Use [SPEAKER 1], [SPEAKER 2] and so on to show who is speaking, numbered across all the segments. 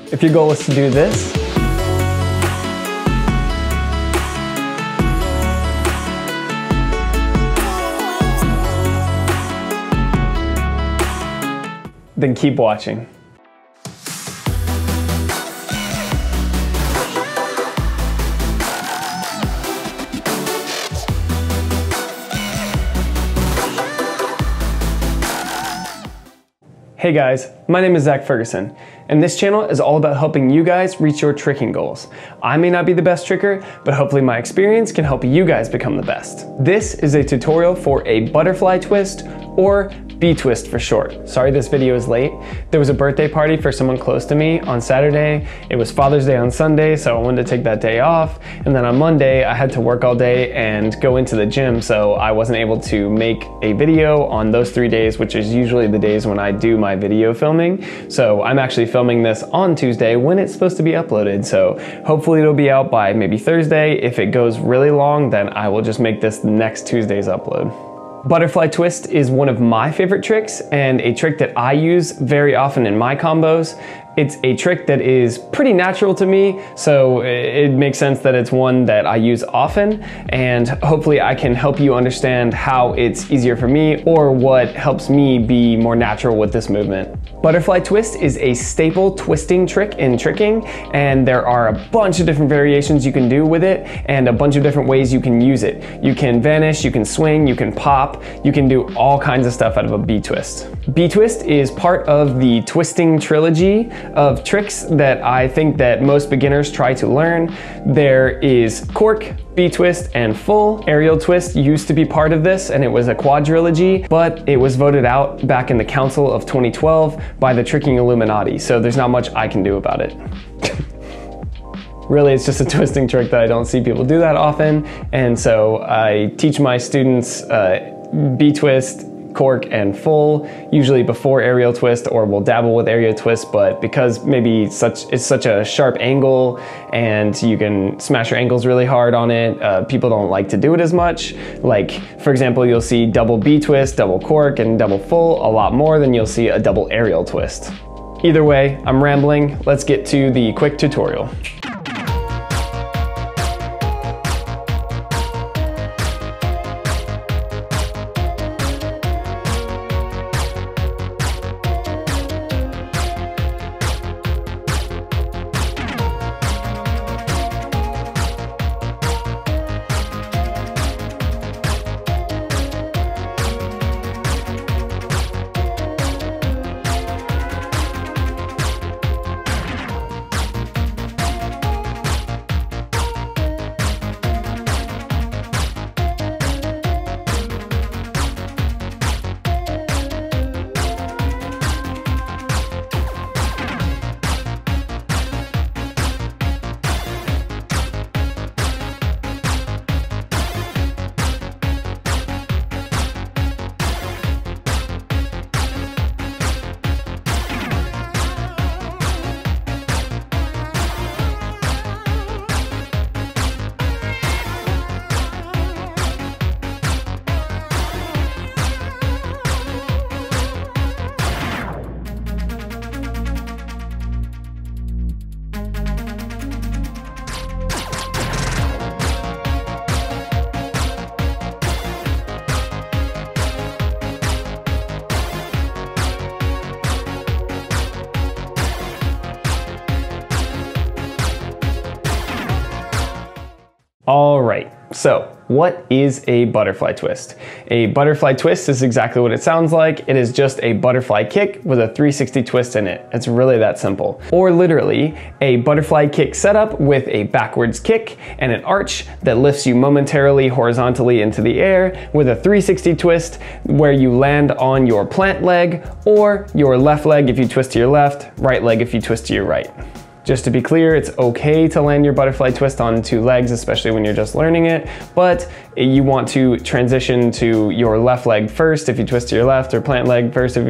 [SPEAKER 1] If your goal is to do this, then keep watching. Hey guys, my name is Zach Ferguson, and this channel is all about helping you guys reach your tricking goals. I may not be the best tricker, but hopefully my experience can help you guys become the best. This is a tutorial for a butterfly twist, or Btwist for short. Sorry this video is late. There was a birthday party for someone close to me on Saturday. It was Father's Day on Sunday, so I wanted to take that day off. And then on Monday, I had to work all day and go into the gym, so I wasn't able to make a video on those 3 days, which is usually the days when I do my video filming. So I'm actually filming this on Tuesday when it's supposed to be uploaded. So hopefully it'll be out by maybe Thursday. If it goes really long, then I will just make this next Tuesday's upload. Butterfly twist is one of my favorite tricks and a trick that I use very often in my combos. It's a trick that is pretty natural to me, so it makes sense that it's one that I use often, and hopefully I can help you understand how it's easier for me or what helps me be more natural with this movement. Butterfly twist is a staple twisting trick in tricking, and there are a bunch of different variations you can do with it and a bunch of different ways you can use it. You can vanish, you can swing, you can pop, you can do all kinds of stuff out of a Btwist. Btwist is part of the twisting trilogy of tricks that I think that most beginners try to learn. There is cork, Btwist, and full. Aerial twist used to be part of this, and it was a quadrilogy, but it was voted out back in the Council of 2012 by the Tricking Illuminati, so there's not much I can do about it. Really, it's just a twisting trick that I don't see people do that often, and so I teach my students Btwist, cork, and full, usually before aerial twist, or we'll dabble with aerial twist, but because maybe it's such a sharp angle and you can smash your ankles really hard on it, people don't like to do it as much. Like, for example, you'll see double Btwist, double cork, and double full a lot more than you'll see a double aerial twist. Either way, I'm rambling. Let's get to the quick tutorial. All right, so what is a butterfly twist? A butterfly twist is exactly what it sounds like. It is just a butterfly kick with a 360 twist in it. It's really that simple. Or literally, a butterfly kick setup with a backwards kick and an arch that lifts you momentarily horizontally into the air with a 360 twist where you land on your plant leg or your left leg if you twist to your left, right leg if you twist to your right. Just to be clear, it's okay to land your butterfly twist on two legs, especially when you're just learning it, but you want to transition to your left leg first if you twist to your left, or plant leg first if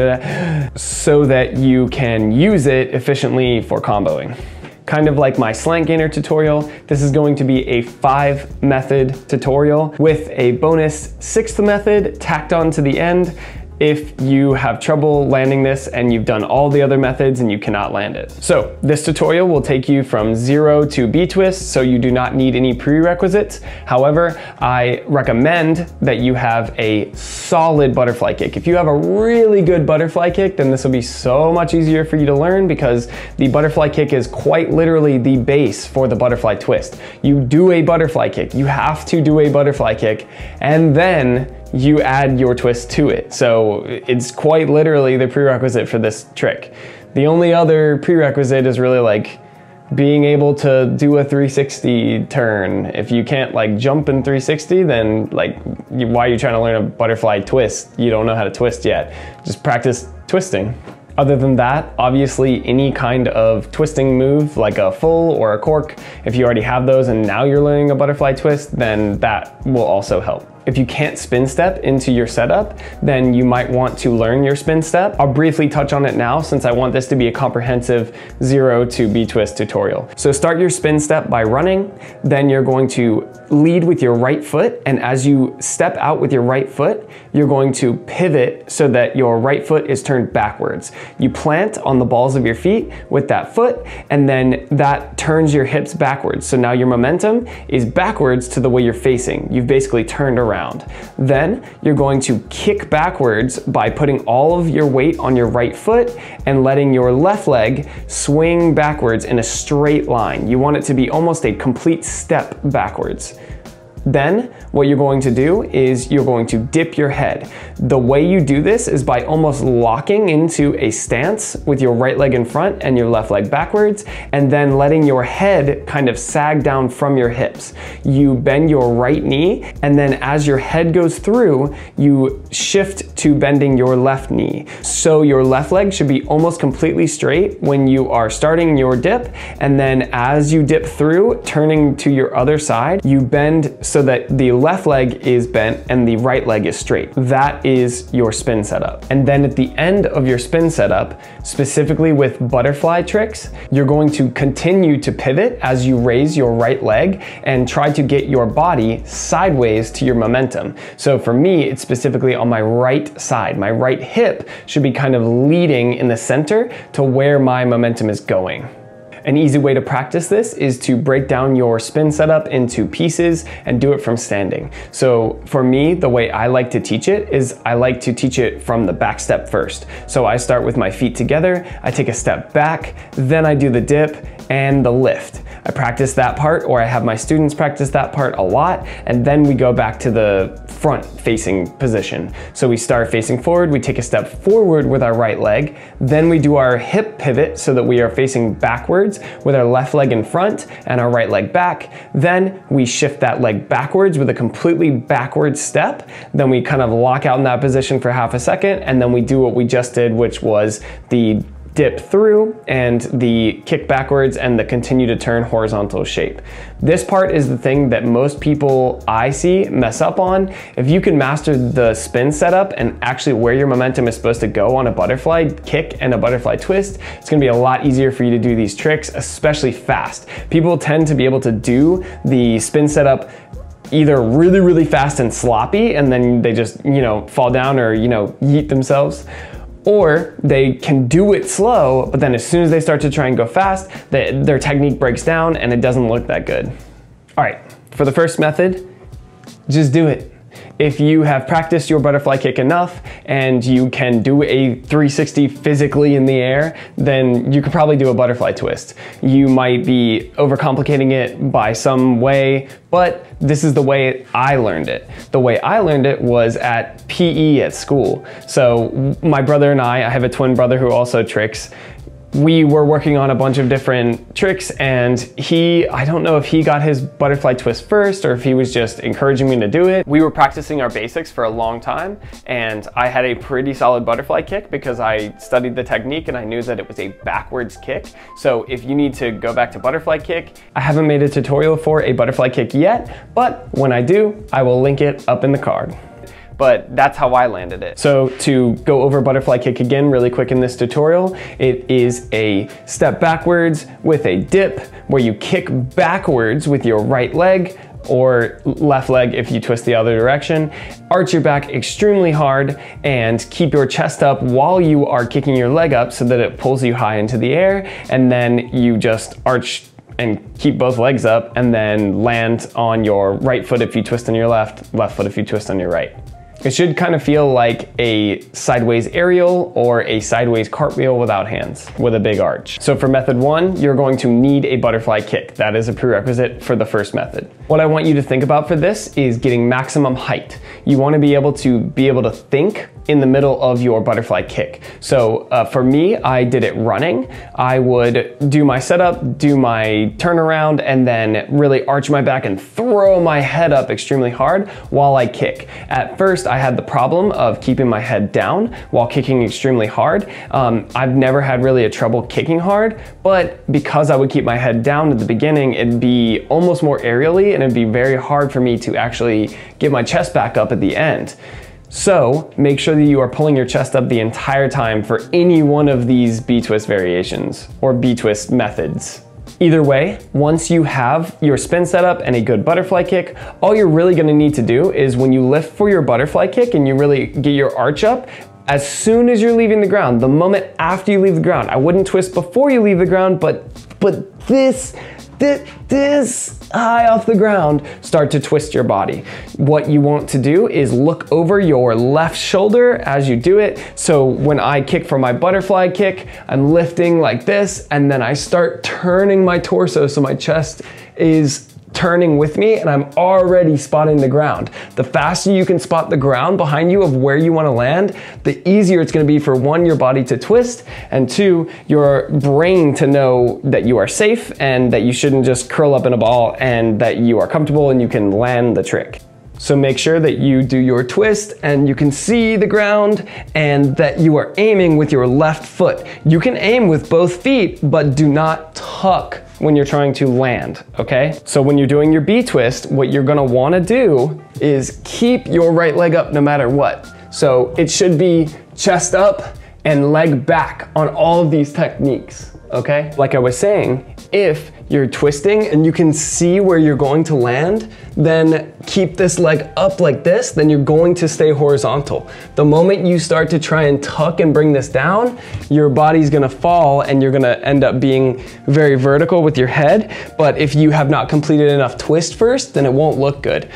[SPEAKER 1] you, so that you can use it efficiently for comboing. Kind of like my slant gainer tutorial, this is going to be a 5-method tutorial with a bonus 6th method tacked on to the end. if you have trouble landing this and you've done all the other methods and you cannot land it. So this tutorial will take you from 0 to Btwist, so you do not need any prerequisites. However, I recommend that you have a solid butterfly kick. If you have a really good butterfly kick, then this will be so much easier for you to learn, because the butterfly kick is quite literally the base for the butterfly twist. You do a butterfly kick, you have to do a butterfly kick, and then you add your twist to it. So it's quite literally the prerequisite for this trick. The only other prerequisite is really like being able to do a 360 turn. If you can't like jump in 360, then like why are you trying to learn a butterfly twist? You don't know how to twist yet. Just practice twisting. Other than that, obviously any kind of twisting move like a full or a cork, if you already have those and now you're learning a butterfly twist, then that will also help. If you can't spin step into your setup, then you might want to learn your spin step. I'll briefly touch on it now since I want this to be a comprehensive 0 to Btwist tutorial. So start your spin step by running, then you're going to lead with your right foot, and as you step out with your right foot, you're going to pivot so that your right foot is turned backwards. You plant on the balls of your feet with that foot, and then that turns your hips backwards. So now your momentum is backwards to the way you're facing. You've basically turned around. Then you're going to kick backwards by putting all of your weight on your right foot and letting your left leg swing backwards in a straight line. You want it to be almost a complete step backwards. Then what you're going to do is you're going to dip your head. The way you do this is by almost locking into a stance with your right leg in front and your left leg backwards, and then letting your head kind of sag down from your hips. You bend your right knee, and then as your head goes through, you shift to bending your left knee. So your left leg should be almost completely straight when you are starting your dip, and then as you dip through, turning to your other side, you bend so that the left leg is bent and the right leg is straight. That is your spin setup. And then at the end of your spin setup, specifically with butterfly tricks, you're going to continue to pivot as you raise your right leg and try to get your body sideways to your momentum. So for me, it's specifically on my right side. My right hip should be kind of leading in the center to where my momentum is going. An easy way to practice this is to break down your spin setup into pieces and do it from standing. So for me, the way I like to teach it is I like to teach it from the back step first. So I start with my feet together, I take a step back, then I do the dip and the lift. I practice that part, or I have my students practice that part a lot, and then we go back to the front facing position. So we start facing forward, we take a step forward with our right leg, then we do our hip pivot so that we are facing backwards with our left leg in front and our right leg back. Then we shift that leg backwards with a completely backward step. Then we kind of lock out in that position for half a second, and then we do what we just did, which was the dip through and the kick backwards and the continue to turn horizontal shape. This part is the thing that most people I see mess up on. If you can master the spin setup and actually where your momentum is supposed to go on a butterfly kick and a butterfly twist, it's gonna be a lot easier for you to do these tricks, especially fast. People tend to be able to do the spin setup either really, really fast and sloppy, and then they just, fall down or, yeet themselves. Or they can do it slow, but then as soon as they start to try and go fast, their technique breaks down and it doesn't look that good. All right, for the first method, just do it. If you have practiced your butterfly kick enough and you can do a 360 physically in the air, then you could probably do a butterfly twist. You might be overcomplicating it by some way, but this is the way I learned it. The way I learned it was at PE at school. So my brother and I have a twin brother who also tricks. We were working on a bunch of different tricks, and I don't know if he got his butterfly twist first or if he was just encouraging me to do it. We were practicing our basics for a long time, and I had a pretty solid butterfly kick because I studied the technique and I knew that it was a backwards kick. So if you need to go back to butterfly kick, I haven't made a tutorial for a butterfly kick yet, but when I do, I will link it up in the card. But that's how I landed it. So to go over butterfly kick again really quick in this tutorial, it is a step backwards with a dip where you kick backwards with your right leg or left leg if you twist the other direction. Arch your back extremely hard and keep your chest up while you are kicking your leg up so that it pulls you high into the air, and then you just arch and keep both legs up and then land on your right foot if you twist on your left foot if you twist on your right. It should kind of feel like a sideways aerial or a sideways cartwheel without hands, with a big arch. So for method 1, you're going to need a butterfly kick. That is a prerequisite for the first method. What I want you to think about for this is getting maximum height. You want to be able to think in the middle of your butterfly kick. So for me, I did it running. I would do my setup, do my turnaround, and then really arch my back and throw my head up extremely hard while I kick. At first, I had the problem of keeping my head down while kicking extremely hard. I've never had really a trouble kicking hard, but because I would keep my head down at the beginning, it'd be almost more aerially, and it'd be very hard for me to actually get my chest back up at the end. So make sure that you are pulling your chest up the entire time for any one of these Btwist variations or Btwist methods. Either way, once you have your spin set up and a good butterfly kick, all you're really gonna need to do is when you lift for your butterfly kick and you really get your arch up, as soon as you're leaving the ground, the moment after you leave the ground, I wouldn't twist before you leave the ground, but this high off the ground, start to twist your body. What you want to do is look over your left shoulder as you do it. So when I kick for my butterfly kick, I'm lifting like this, and then I start turning my torso so my chest is turning with me and I'm already spotting the ground. The faster you can spot the ground behind you of where you want to land, the easier it's going to be for 1, your body to twist, and 2, your brain to know that you are safe and that you shouldn't just curl up in a ball, and that you are comfortable and you can land the trick. So make sure that you do your twist and you can see the ground, and that you are aiming with your left foot. You can aim with both feet, but do not tuck when you're trying to land, okay? So when you're doing your Btwist, what you're gonna wanna do is keep your right leg up no matter what. So it should be chest up and leg back on all of these techniques, okay? Like I was saying, if you're twisting and you can see where you're going to land, then keep this leg up like this, then you're going to stay horizontal. The moment you start to try and tuck and bring this down, your body's gonna fall and you're gonna end up being very vertical with your head. But if you have not completed enough twist first, then it won't look good.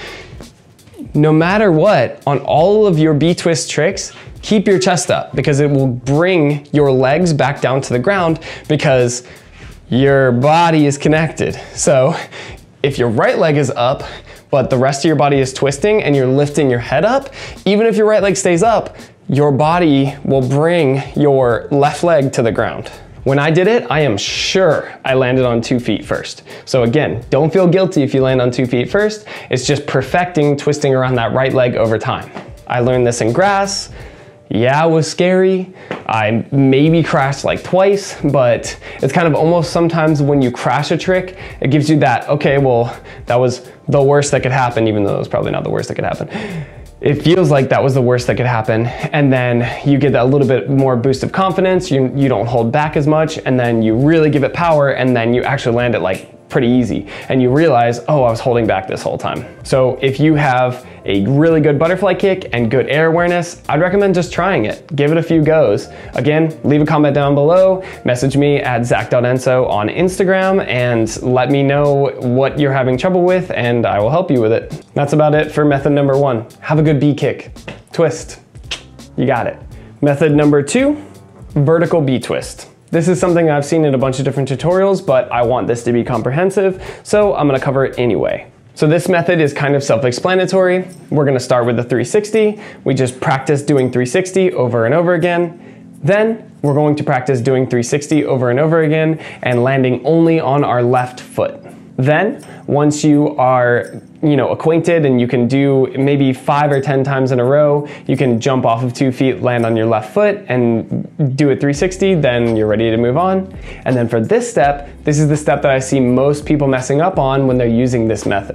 [SPEAKER 1] No matter what, on all of your Btwist tricks, keep your chest up, because it will bring your legs back down to the ground, because your body is connected. So if your right leg is up, but the rest of your body is twisting and you're lifting your head up, even if your right leg stays up, your body will bring your left leg to the ground. When I did it, I am sure I landed on 2 feet first. So again, don't feel guilty if you land on 2 feet first. It's just perfecting twisting around that right leg over time. I learned this in grass. Yeah, it was scary. I maybe crashed like twice, but it's kind of almost sometimes when you crash a trick, it gives you that, okay, well, that was the worst that could happen, even though it was probably not the worst that could happen. It feels like that was the worst that could happen. And then you get that little bit more boost of confidence, you don't hold back as much, and then you really give it power, and then you actually land it like pretty easy. And you realize, oh, I was holding back this whole time. So if you have a really good butterfly kick and good air awareness, I'd recommend just trying it. Give it a few goes. Again, leave a comment down below, message me at zach.enso on Instagram, and let me know what you're having trouble with, and I will help you with it. That's about it for method number 1. Have a good B kick. Twist. You got it. Method number 2, vertical B twist. This is something I've seen in a bunch of different tutorials, but I want this to be comprehensive, so I'm gonna cover it anyway. So this method is kind of self-explanatory. We're gonna start with the 360. We just practice doing 360 over and over again. Then we're going to practice doing 360 over and over again and landing only on our left foot. Then, once you are, acquainted and you can do maybe 5 or 10 times in a row, you can jump off of 2 feet, land on your left foot, and do a 360, then you're ready to move on. And then for this step, this is the step that I see most people messing up on when they're using this method.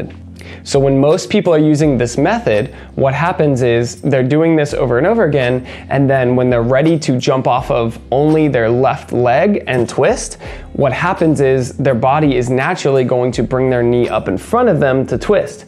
[SPEAKER 1] So when most people are using this method, what happens is they're doing this over and over again, and then when they're ready to jump off of only their left leg and twist, what happens is their body is naturally going to bring their knee up in front of them to twist.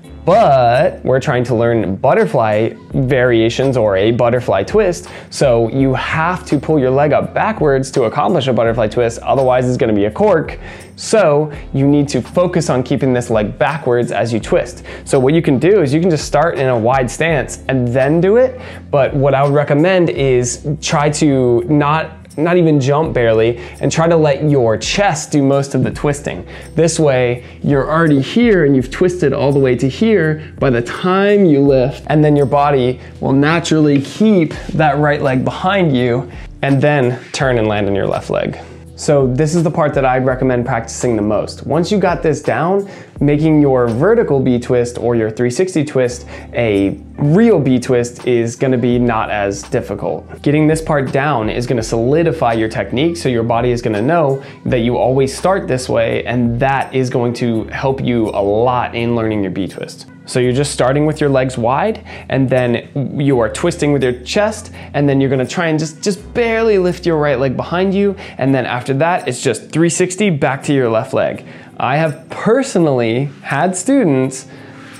[SPEAKER 1] But we're trying to learn butterfly variations or a butterfly twist, so you have to pull your leg up backwards to accomplish a butterfly twist, otherwise it's gonna be a cork. So you need to focus on keeping this leg backwards as you twist. So what you can do is you can just start in a wide stance and then do it, but what I would recommend is try to not even jump barely, and try to let your chest do most of the twisting. This way, you're already here and you've twisted all the way to here by the time you lift, and then your body will naturally keep that right leg behind you and then turn and land on your left leg. So this is the part that I'd recommend practicing the most. Once you got this down, making your vertical B-twist or your 360 twist a real B-twist is gonna be not as difficult. Getting this part down is gonna solidify your technique, so your body is gonna know that you always start this way, and that is going to help you a lot in learning your B-twist. So you're just starting with your legs wide, and then you are twisting with your chest, and then you're gonna try and just barely lift your right leg behind you, and then after that, it's just 360 back to your left leg. I have personally had students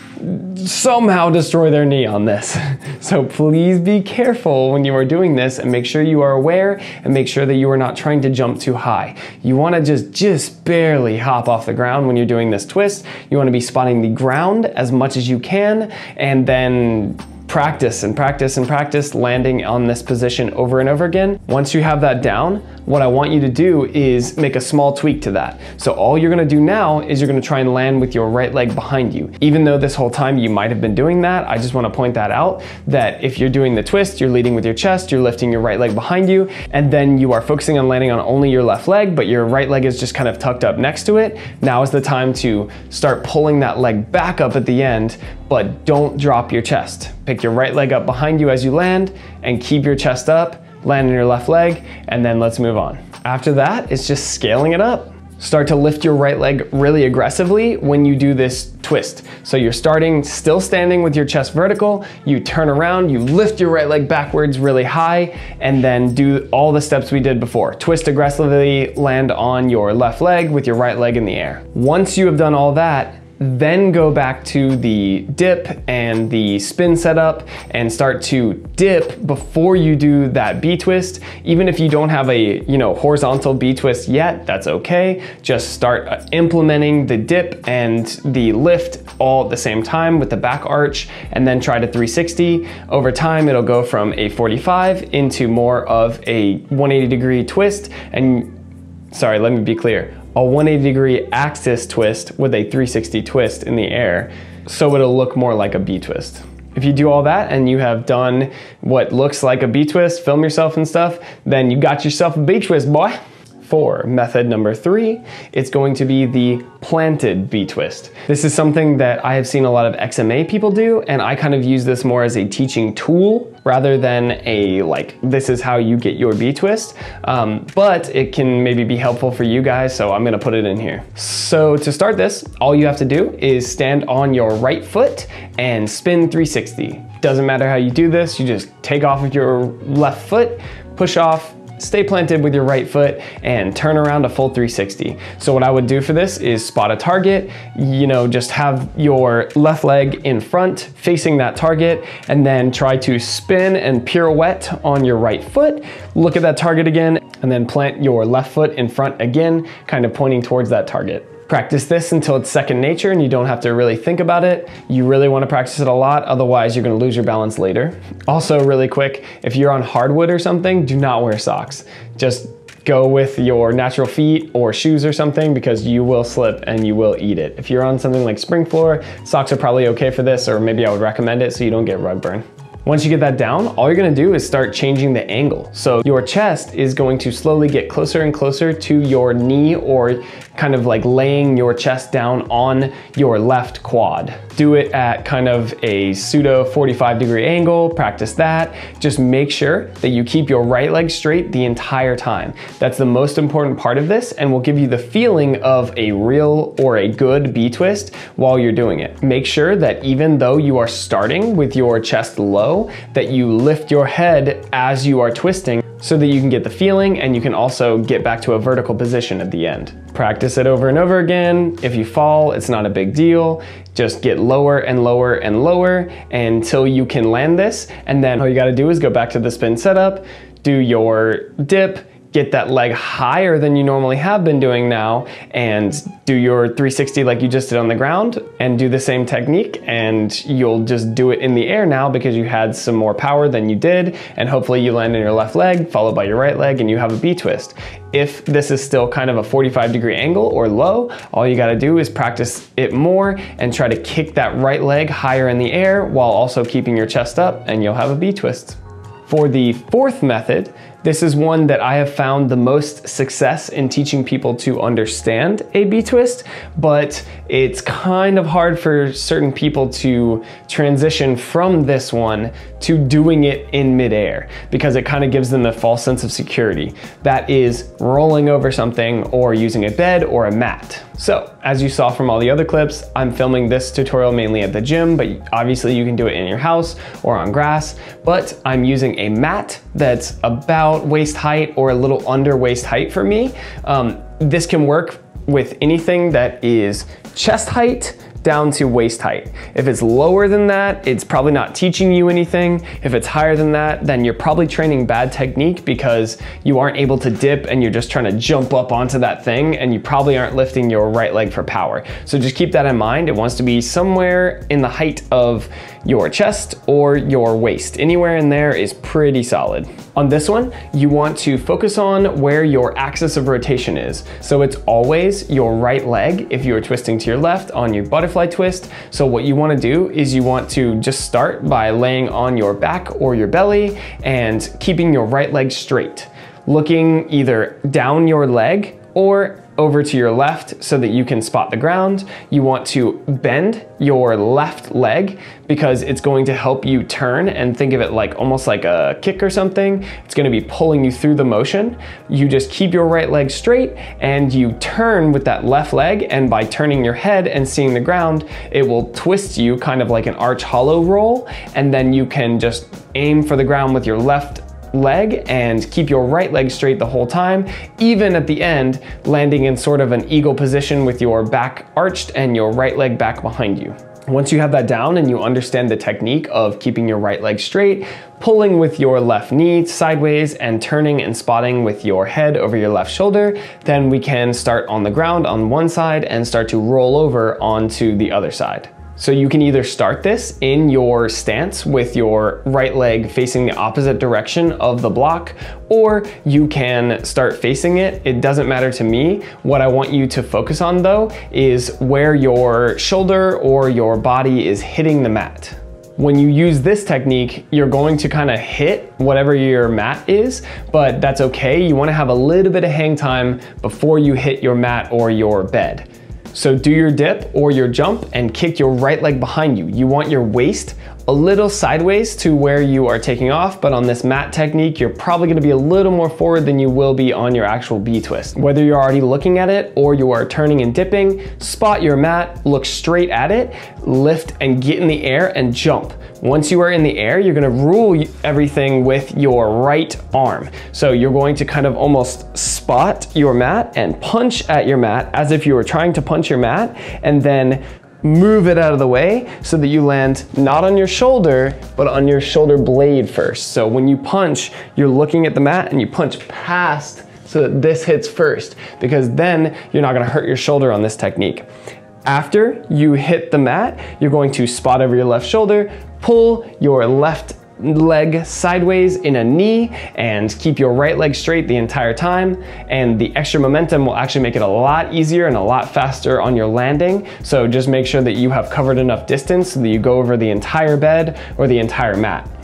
[SPEAKER 1] somehow destroy their knee on this. So please be careful when you are doing this, and make sure you are aware, and make sure that you are not trying to jump too high. You wanna just barely hop off the ground when you're doing this twist. You wanna be spotting the ground as much as you can, and then practice and practice and practice landing on this position over and over again. Once you have that down, what I want you to do is make a small tweak to that. So all you're gonna do now is you're gonna try and land with your right leg behind you. Even though this whole time you might have been doing that, I just wanna point that out, that if you're doing the twist, you're leading with your chest, you're lifting your right leg behind you, and then you are focusing on landing on only your left leg, but your right leg is just kind of tucked up next to it. Now is the time to start pulling that leg back up at the end, but don't drop your chest. Pick your right leg up behind you as you land, and keep your chest up, land on your left leg, and then let's move on. After that, it's just scaling it up. Start to lift your right leg really aggressively when you do this twist. So you're still standing with your chest vertical, you turn around, you lift your right leg backwards really high, and then do all the steps we did before. Twist aggressively, land on your left leg with your right leg in the air. Once you have done all that, then go back to the dip and the spin setup and start to dip before you do that B-twist. Even if you don't have a horizontal B-twist yet, that's okay. Just start implementing the dip and the lift all at the same time with the back arch, and then try to 360. Over time, it'll go from a 45 into more of a 180-degree twist. And sorry, let me be clear. A 180-degree axis twist with a 360 twist in the air, so it'll look more like a B-twist. If you do all that and you have done what looks like a B-twist, film yourself and stuff, then you got yourself a B-twist, boy. For method number 3, it's going to be the planted B-twist. This is something that I have seen a lot of XMA people do, and I kind of use this more as a teaching tool rather than a this is how you get your B-twist, but it can maybe be helpful for you guys, so I'm gonna put it in here. So to start this, all you have to do is stand on your right foot and spin 360. Doesn't matter how you do this, you just take off with your left foot, push off, stay planted with your right foot, and turn around a full 360. So what I would do for this is spot a target, just have your left leg in front facing that target, and then try to spin and pirouette on your right foot, look at that target again, and then plant your left foot in front again, kind of pointing towards that target. Practice this until it's second nature and you don't have to really think about it. You really want to practice it a lot, otherwise you're going to lose your balance later. Also, really quick, if you're on hardwood or something, do not wear socks. Just go with your natural feet or shoes or something, because you will slip and you will eat it. If you're on something like spring floor, socks are probably okay for this, or maybe I would recommend it so you don't get rug burn. Once you get that down, all you're gonna do is start changing the angle. So your chest is going to slowly get closer and closer to your knee, or kind of like laying your chest down on your left quad. Do it at kind of a pseudo 45-degree angle, practice that. Just make sure that you keep your right leg straight the entire time. That's the most important part of this, and will give you the feeling of a real or a good B-twist while you're doing it. Make sure that even though you are starting with your chest low, that you lift your head as you are twisting, so that you can get the feeling and you can also get back to a vertical position at the end. Practice it over and over again. If you fall, it's not a big deal. Just get lower and lower and lower until you can land this. And then all you gotta do is go back to the spin setup, do your dip, get that leg higher than you normally have been doing now, and do your 360 like you just did on the ground, and do the same technique, and you'll just do it in the air now because you had some more power than you did, and hopefully you land on your left leg, followed by your right leg, and you have a B-twist. If this is still kind of a 45-degree angle or low, all you gotta do is practice it more and try to kick that right leg higher in the air while also keeping your chest up, and you'll have a B-twist. For the fourth method, this is one that I have found the most success in teaching people to understand a B-twist, but it's kind of hard for certain people to transition from this one to doing it in midair, because it kind of gives them a false sense of security. That is rolling over something or using a bed or a mat. So, as you saw from all the other clips, I'm filming this tutorial mainly at the gym, but obviously you can do it in your house or on grass, but I'm using a mat that's about waist height or a little under waist height for me. This can work with anything that is chest height down to waist height. If it's lower than that, it's probably not teaching you anything. If it's higher than that, then you're probably training bad technique because you aren't able to dip and you're just trying to jump up onto that thing, and you probably aren't lifting your right leg for power. So just keep that in mind. It wants to be somewhere in the height of your chest or your waist. Anywhere in there is pretty solid. On this one, you want to focus on where your axis of rotation is. So it's always your right leg if you are twisting to your left on your butterfly twist. So what you want to do is you want to just start by laying on your back or your belly and keeping your right leg straight, looking either down your leg or over to your left so that you can spot the ground. You want to bend your left leg because it's going to help you turn, and think of it like almost like a kick or something. It's going to be pulling you through the motion. You just keep your right leg straight and you turn with that left leg, and by turning your head and seeing the ground, it will twist you kind of like an arch hollow roll, and then you can just aim for the ground with your left leg and keep your right leg straight the whole time, even at the end, landing in sort of an eagle position with your back arched and your right leg back behind you. Once you have that down and you understand the technique of keeping your right leg straight, pulling with your left knee sideways and turning and spotting with your head over your left shoulder, then we can start on the ground on one side and start to roll over onto the other side. So you can either start this in your stance with your right leg facing the opposite direction of the block, or you can start facing it. It doesn't matter to me. What I want you to focus on though is where your shoulder or your body is hitting the mat. When you use this technique, you're going to kind of hit whatever your mat is, but that's okay. You want to have a little bit of hang time before you hit your mat or your bed. So do your dip or your jump and kick your right leg behind you. You want your waist a little sideways to where you are taking off, but on this mat technique, you're probably gonna be a little more forward than you will be on your actual B-twist. Whether you're already looking at it or you are turning and dipping, spot your mat, look straight at it, lift and get in the air and jump. Once you are in the air, you're gonna rule everything with your right arm. So you're going to kind of almost spot your mat and punch at your mat as if you were trying to punch your mat, and then move it out of the way so that you land not on your shoulder, but on your shoulder blade first. So when you punch, you're looking at the mat and you punch past so that this hits first, because then you're not gonna hurt your shoulder on this technique. After you hit the mat, you're going to spot over your left shoulder, pull your left leg sideways in a knee and keep your right leg straight the entire time, and the extra momentum will actually make it a lot easier and a lot faster on your landing. So just make sure that you have covered enough distance so that you go over the entire bed or the entire mat.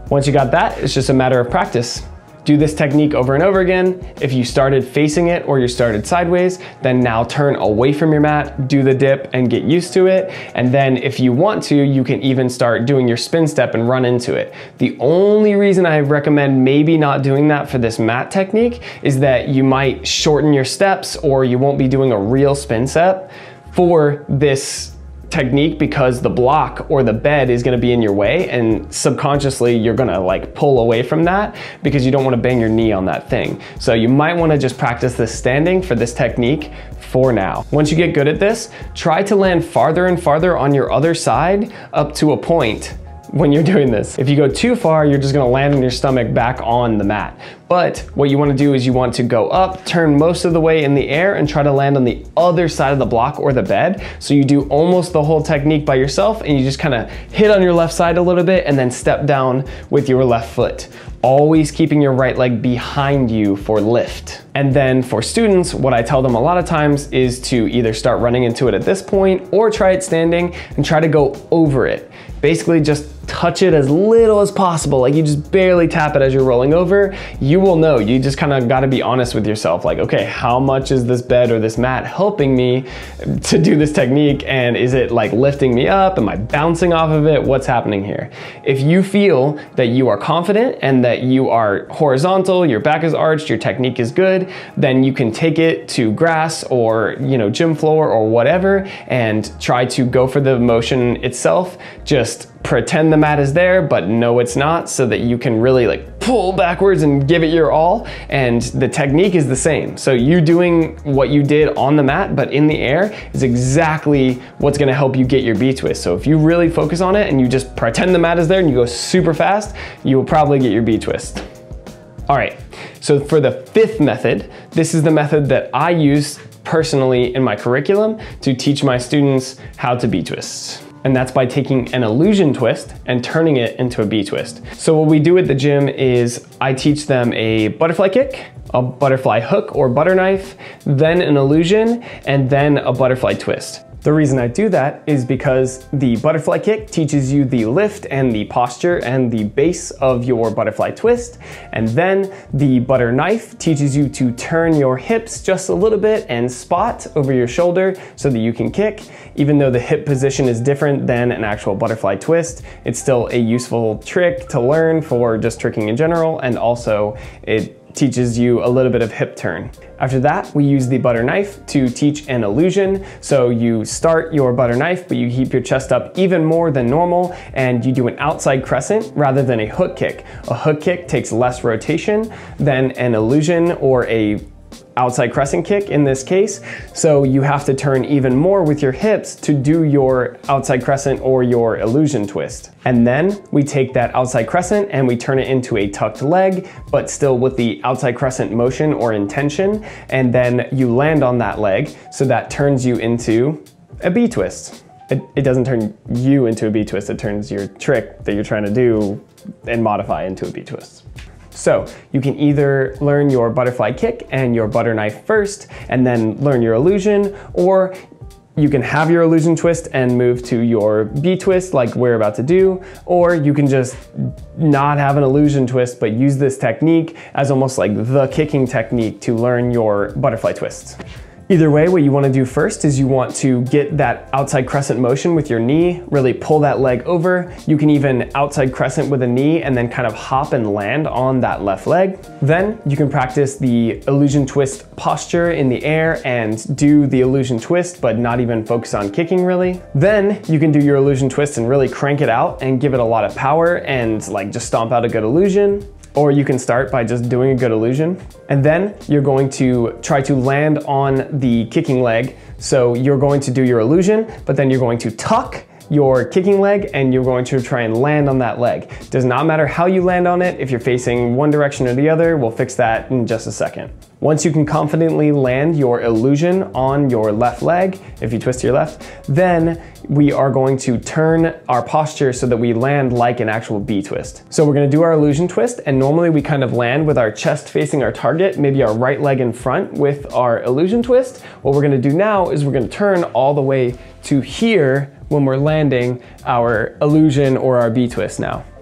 [SPEAKER 1] Once you got that, it's just a matter of practice. Do this technique over and over again. If you started facing it or you started sideways, then now turn away from your mat, do the dip and get used to it. And then if you want to, you can even start doing your spin step and run into it. The only reason I recommend maybe not doing that for this mat technique is that you might shorten your steps or you won't be doing a real spin step for this technique because the block or the bed is going to be in your way, and subconsciously you're going to like pull away from that because you don't want to bang your knee on that thing. So you might want to just practice this standing for this technique for now. Once you get good at this, try to land farther and farther on your other side up to a point when you're doing this. If you go too far, you're just gonna land on your stomach back on the mat. But what you wanna do is you want to go up, turn most of the way in the air, and try to land on the other side of the block or the bed. So you do almost the whole technique by yourself, and you just kinda hit on your left side a little bit and then step down with your left foot. Always keeping your right leg behind you for lift. And then for students, what I tell them a lot of times is to either start running into it at this point or try it standing and try to go over it. Basically just touch it as little as possible. Like you just barely tap it as you're rolling over. You will know, you just kind of got to be honest with yourself. Like, okay, how much is this bed or this mat helping me to do this technique? And is it like lifting me up? Am I bouncing off of it? What's happening here? If you feel that you are confident and that you are horizontal, your back is arched, your technique is good, then you can take it to grass or, you know, gym floor or whatever and try to go for the motion itself. Just pretend the mat is there, but no, it's not, so that you can really like pull backwards and give it your all. And the technique is the same. So you doing what you did on the mat, but in the air is exactly what's gonna help you get your Btwist. So if you really focus on it and you just pretend the mat is there and you go super fast, you will probably get your Btwist. All right, so for the fifth method, this is the method that I use personally in my curriculum to teach my students how to Btwist. And that's by taking an illusion twist and turning it into a Btwist. So what we do at the gym is I teach them a butterfly kick, a butterfly hook or butter knife, then an illusion, and then a butterfly twist. The reason I do that is because the butterfly kick teaches you the lift and the posture and the base of your butterfly twist. And then the butter knife teaches you to turn your hips just a little bit and spot over your shoulder so that you can kick. Even though the hip position is different than an actual butterfly twist, it's still a useful trick to learn for just tricking in general, and also it teaches you a little bit of hip turn. After that, we use the butter knife to teach an illusion. So you start your butter knife, but you keep your chest up even more than normal, and you do an outside crescent rather than a hook kick. A hook kick takes less rotation than an illusion or a outside crescent kick in this case. So you have to turn even more with your hips to do your outside crescent or your illusion twist. And then we take that outside crescent and we turn it into a tucked leg, but still with the outside crescent motion or intention. And then you land on that leg. So that turns you into a Btwist. It doesn't turn you into a Btwist, it turns your trick that you're trying to do and modify into a Btwist. So you can either learn your butterfly kick and your butter knife first and then learn your illusion, or you can have your illusion twist and move to your Btwist like we're about to do, or you can just not have an illusion twist but use this technique as almost like the kicking technique to learn your butterfly twists. Either way, what you want to do first is you want to get that outside crescent motion with your knee, really pull that leg over. You can even outside crescent with a knee and then kind of hop and land on that left leg. Then you can practice the illusion twist posture in the air and do the illusion twist, but not even focus on kicking really. Then you can do your illusion twist and really crank it out and give it a lot of power and like just stomp out a good illusion. Or you can start by just doing a good illusion. And then you're going to try to land on the kicking leg. So you're going to do your illusion, but then you're going to tuck your kicking leg and you're going to try and land on that leg. Does not matter how you land on it. If you're facing one direction or the other, we'll fix that in just a second. Once you can confidently land your illusion on your left leg, if you twist to your left, then we are going to turn our posture so that we land like an actual Btwist. So we're gonna do our illusion twist, and normally we kind of land with our chest facing our target, maybe our right leg in front with our illusion twist. What we're gonna do now is we're gonna turn all the way to here when we're landing our illusion or our Btwist now.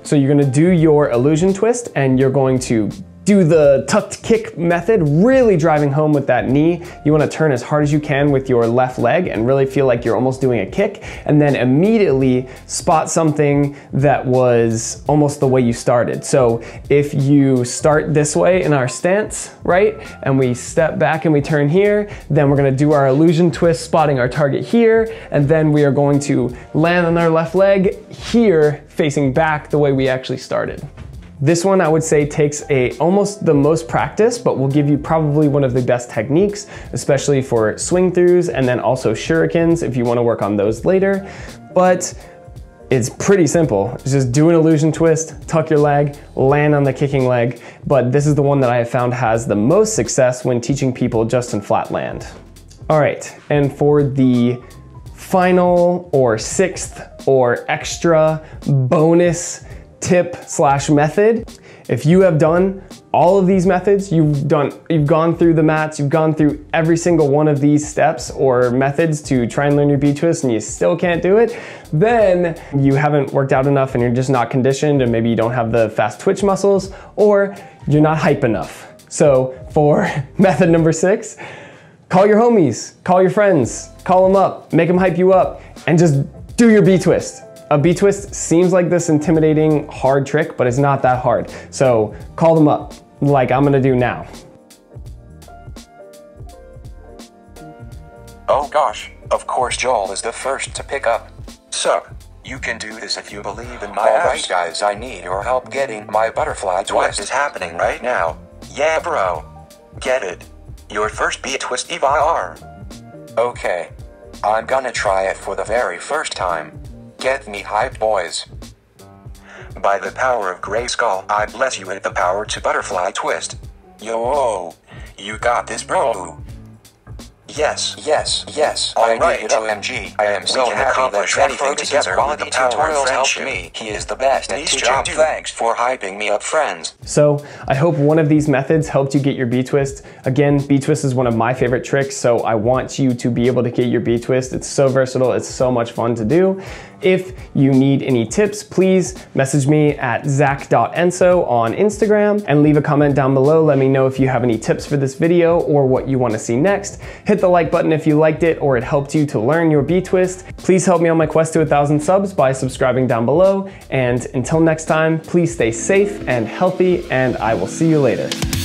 [SPEAKER 1] So you're gonna do your illusion twist and you're going to do the tucked kick method, really driving home with that knee. You wanna turn as hard as you can with your left leg and really feel like you're almost doing a kick, and then immediately spot something that was almost the way you started. So if you start this way in our stance, right, and we step back and we turn here, then we're gonna do our illusion twist, spotting our target here, and then we are going to land on our left leg here, facing back the way we actually started. This one I would say takes almost the most practice, but will give you probably one of the best techniques, especially for swing throughs and then also shurikens if you want to work on those later. But it's pretty simple. It's just do an illusion twist, tuck your leg, land on the kicking leg. But this is the one that I have found has the most success when teaching people just in flat land. All right, and for the final or sixth or extra bonus tip slash method, if you have done all of these methods, you've gone through the mats, you've gone through every single one of these steps or methods to try and learn your Btwist and you still can't do it, then you haven't worked out enough and you're just not conditioned, and maybe you don't have the fast twitch muscles, or you're not hype enough. So for method number 6, call your homies, call your friends, call them up, make them hype you up, and just do your Btwist. A Btwist seems like this intimidating, hard trick, but it's not that hard. So call them up, like I'm gonna do now.
[SPEAKER 2] Oh gosh, of course Joel is the first to pick up. So, you can do this if you believe in my abs. Alright guys, I need your help getting my butterfly twist. What is happening right now? Yeah bro. Get it. Your first Btwist ever. Okay. I'm gonna try it for the very first time. Get me hyped, boys. By the power of Grayskull, I bless you with the power to butterfly twist. Yo, you got this, bro. Yes. I need it, OMG. I am so happy that anything together with the tutorials helped me. He is the best at teaching. Thanks for hyping me up, friends.
[SPEAKER 1] So I hope one of these methods helped you get your Btwist. Again, Btwist is one of my favorite tricks, so I want you to be able to get your Btwist. It's so versatile, it's so much fun to do. If you need any tips, please message me at zach.enso on Instagram and leave a comment down below. Let me know if you have any tips for this video or what you want to see next. Hit the like button if you liked it or it helped you to learn your Btwist. Please help me on my quest to 1,000 subs by subscribing down below. And until next time, please stay safe and healthy, and I will see you later.